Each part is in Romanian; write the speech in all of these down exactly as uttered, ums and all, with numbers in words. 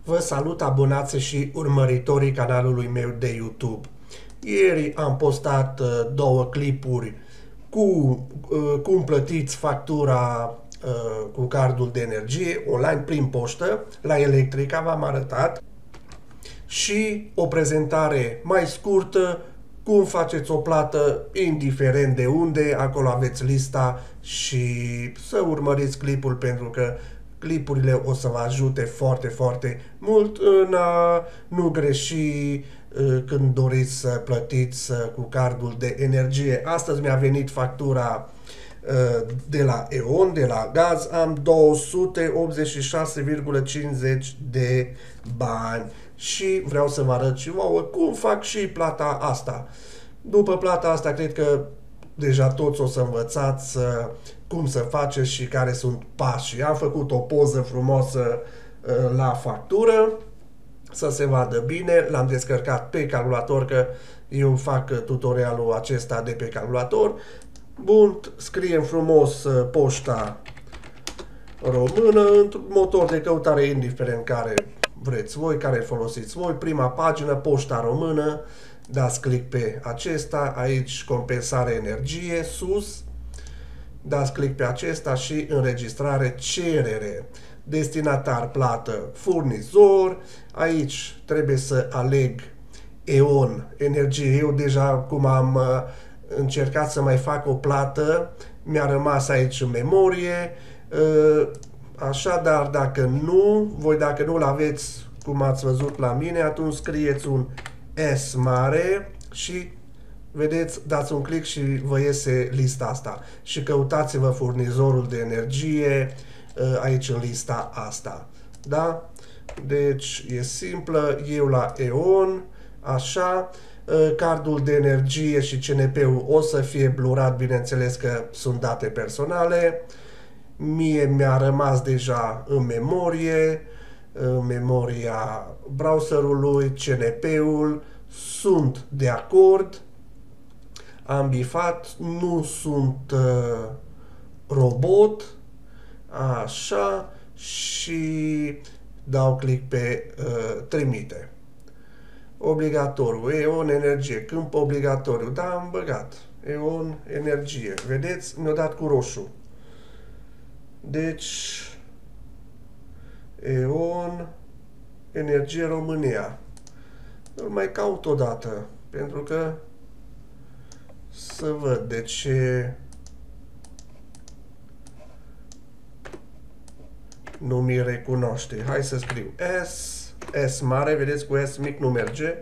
Vă salut abonații și urmăritorii canalului meu de YouTube. Ieri am postat uh, două clipuri cu uh, cum plătiți factura uh, cu cardul de energie online prin poștă la Electrica, v-am arătat, și o prezentare mai scurtă cum faceți o plată indiferent de unde, acolo aveți lista și să urmăriți clipul pentru că clipurile o să vă ajute foarte, foarte mult în a nu greși când doriți să plătiți cu cardul de energie. Astăzi mi-a venit factura de la E.ON, de la gaz, am două sute optzeci și șase virgulă cincizeci de bani și vreau să vă arăt și vouă cum fac și plata asta. După plata asta, cred că deja toți o să învățați uh, cum să faceți și care sunt pașii. Am făcut o poză frumoasă uh, la factură, să se vadă bine, l-am descărcat pe calculator, că eu fac tutorialul acesta de pe calculator. Bun, scriem frumos uh, poșta română, într-un motor de căutare indiferent care vreți voi, care folosiți voi. Prima pagină, poșta română, dați click pe acesta, aici compensare energie, sus, dați click pe acesta și înregistrare cerere. Destinatar plată furnizor, aici trebuie să aleg E.ON energie. Eu deja, cum am uh, încercat să mai fac o plată, mi-a rămas aici în memorie, uh, așa, dar dacă nu, voi dacă nu-l aveți cum ați văzut la mine, atunci scrieți un S mare și vedeți, dați un click și vă iese lista asta și căutați-vă furnizorul de energie aici în lista asta. Da? Deci e simplă, eu la E.ON, așa, cardul de energie și C N P-ul o să fie blurat, bineînțeles că sunt date personale. Mie mi-a rămas deja în memorie, în memoria browserului, C N P-ul, sunt de acord, am bifat, nu sunt uh, robot, așa, și dau click pe uh, trimite. Obligatoriu, E.ON energie, câmp obligatoriu, da, am băgat, E.ON energie, vedeți, mi-a dat cu roșu. Deci, E.ON energie România. Îl mai caut o dată, pentru că să văd de ce nu mi recunoaște. Hai să scriu S, S mare, vedeți, cu S mic nu merge.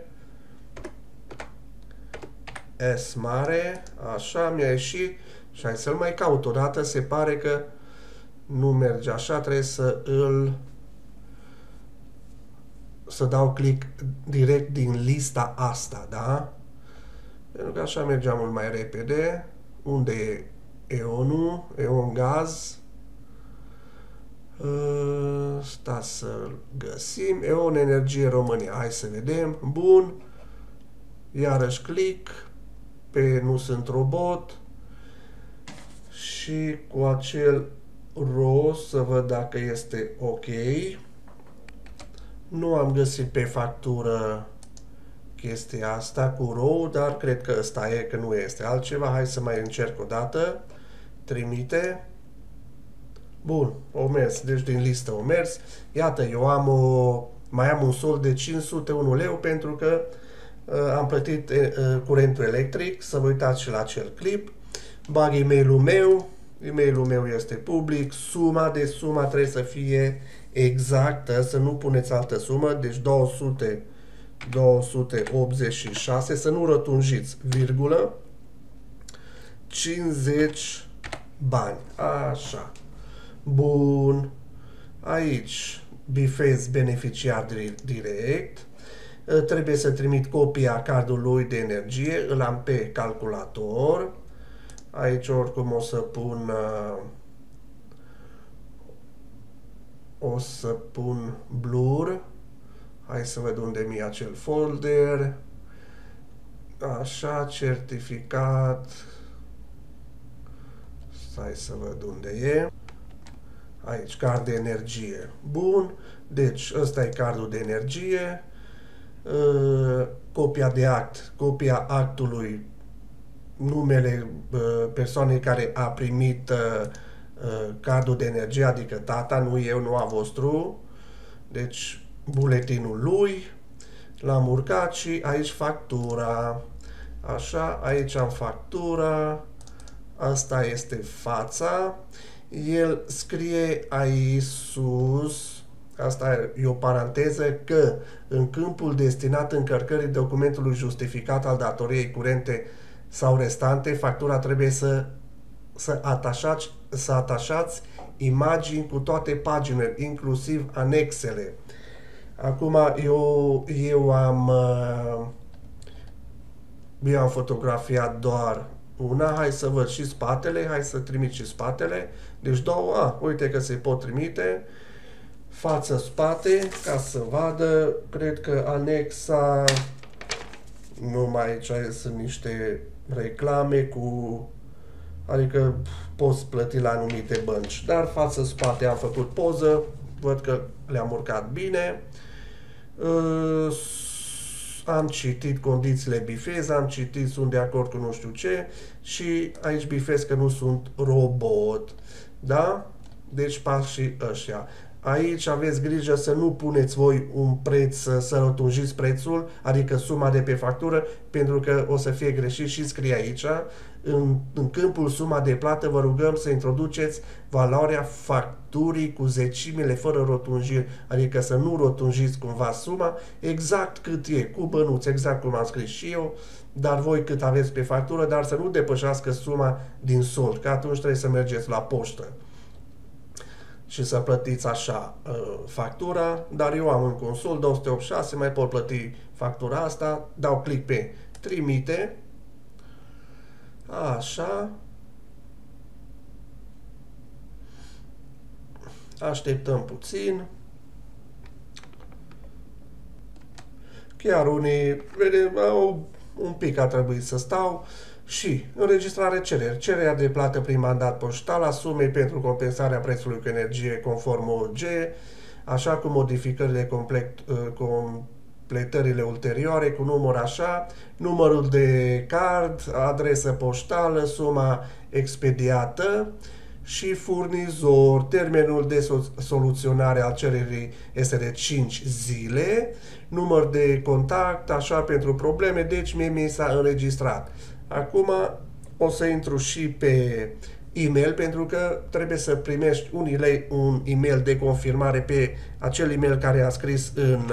S mare, așa, mi-a ieșit și hai să-l mai caut o dată, se pare că nu merge așa, trebuie să îl să dau click direct din lista asta, da? Pentru că așa mergeam mult mai repede. Unde e E.ON-ul? E.ON gaz. Stați să-l găsim. E.ON energie România. Hai să vedem. Bun. Iarăși click pe nu sunt robot. Și cu acel rost să văd dacă este ok. Nu am găsit pe factură chestia asta cu row, dar cred că ăsta e, că nu este altceva. Hai să mai încerc o dată. Trimite. Bun, o mers. Deci din listă o mers. Iată, eu am o, mai am un sold de cinci sute unu lei pentru că uh, am plătit uh, curentul electric. Să vă uitați și la acel clip. Bag e-mailul meu. E-mailul meu este public. Suma de suma trebuie să fie exactă, să nu puneți altă sumă. Deci două sute, două sute optzeci și șase, să nu rotunjiți, virgulă, cincizeci bani. Așa. Bun. Aici bifez beneficiar direct. Trebuie să trimit copia cardului de energie. Îl am pe calculator. Aici oricum o să pun uh, o să pun blur. Hai să văd unde mi-e acel folder. Așa, certificat. Hai să văd unde e. Aici, card de energie. Bun, deci ăsta e cardul de energie. Uh, copia de act, copia actului, numele uh, persoanei care a primit uh, uh, cardul de energie, adică tata, nu eu, nu a vostru. Deci, buletinul lui. L-am urcat și aici factura. Așa, aici am factura. Asta este fața. El scrie aici sus, asta e o paranteză, că în câmpul destinat încărcării documentului justificat al datoriei curente sau restante, factura trebuie să, să, atașați, să atașați imagini cu toate paginile, inclusiv anexele. Acum eu, eu am eu am fotografiat doar una, hai să văd și spatele, hai să trimit și spatele. Deci două, a, uite că se pot trimite. Față-spate, ca să vadă, cred că anexa, numai aici sunt niște reclame cu, adică poți plăti la anumite bănci. Dar față-spate am făcut poză, văd că le-am urcat bine. Uh, Am citit condițiile bifez, am citit, sunt de acord cu nu știu ce și aici bifez că nu sunt robot. Da? Deci pașii ăștia. Aici aveți grijă să nu puneți voi un preț, să rotunjiți prețul, adică suma de pe factură, pentru că o să fie greșit și scrie aici. În, în câmpul suma de plată vă rugăm să introduceți valoarea facturii cu zecimile fără rotunjiri, adică să nu rotunjiți cumva suma, exact cât e, cu bănuți, exact cum am scris și eu, dar voi cât aveți pe factură, dar să nu depășească suma din sold, că atunci trebuie să mergeți la poștă și să plătiți așa uh, factura, dar eu am în consol două sute optzeci și șase, mai pot plăti factura asta, dau click pe trimite, așa, așteptăm puțin, chiar unii, vedem, un pic a trebuit să stau. Și înregistrare cereri. Cererea de plată prin mandat poștal a sumei pentru compensarea prețului cu energie conform O G, așa cu modificările complet, completările ulterioare cu număr așa, numărul de card, adresă poștală, suma expediată și furnizor. Termenul de soluționare al cererii este de cinci zile, număr de contact, așa pentru probleme, deci mie mi s-a înregistrat. Acum o să intru și pe e-mail, pentru că trebuie să primești un, un e-mail de confirmare pe acel e-mail care a scris în,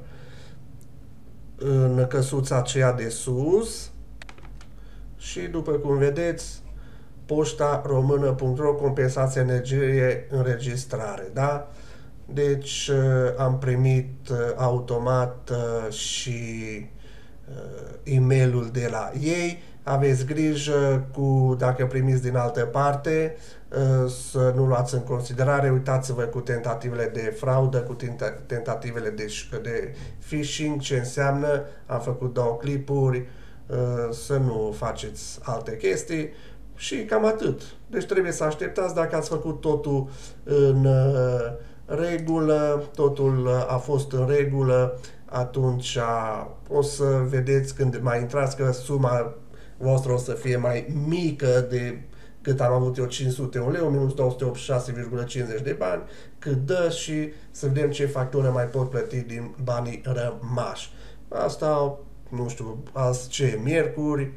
în căsuța aceea de sus. Și după cum vedeți, poșta română punct ro, compensație energie, înregistrare, da? Deci am primit automat și e-mailul de la ei. Aveți grijă cu, dacă primiți din altă parte, să nu luați în considerare. Uitați-vă cu tentativele de fraudă, cu tentativele de, de phishing, ce înseamnă. Am făcut două clipuri, să nu faceți alte chestii și cam atât. Deci trebuie să așteptați. Dacă ați făcut totul în regulă, totul a fost în regulă, atunci o să vedeți când mai intrați că suma voastră o să fie mai mică de cât am avut eu, cinci sute un leu minus două sute optzeci și șase virgulă cincizeci de bani, cât dă, și să vedem ce factură mai pot plăti din banii rămași. Asta, nu știu, azi ce, miercuri,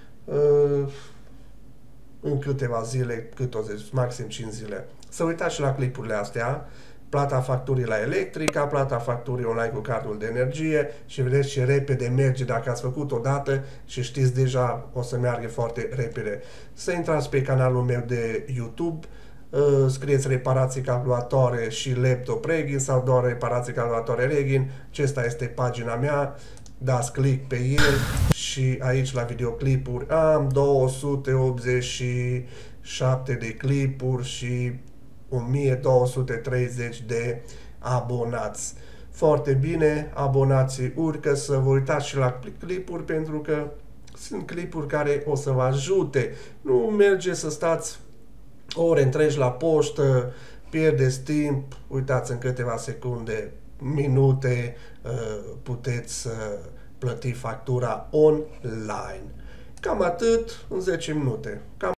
în câteva zile, cât o zic, maxim cinci zile. Să uitați și la clipurile astea, plata facturii la Electrica, plata facturii online cu cardul de energie și vedeți ce repede merge. Dacă ați făcut odată și știți deja, o să meargă foarte repede. Să intrați pe canalul meu de YouTube, scrieți reparații calculatoare și laptop Regin sau doar reparații calculatoare Regin. Acesta este pagina mea. Dați click pe el și aici la videoclipuri am două sute optzeci și șapte de clipuri și o mie două sute treizeci de abonați. Foarte bine, abonații urcă, să vă uitați și la clipuri, pentru că sunt clipuri care o să vă ajute. Nu merge să stați ore întregi la poștă pierdeți timp, uitați în câteva secunde, minute, puteți să plăti factura online. Cam atât în zece minute. Cam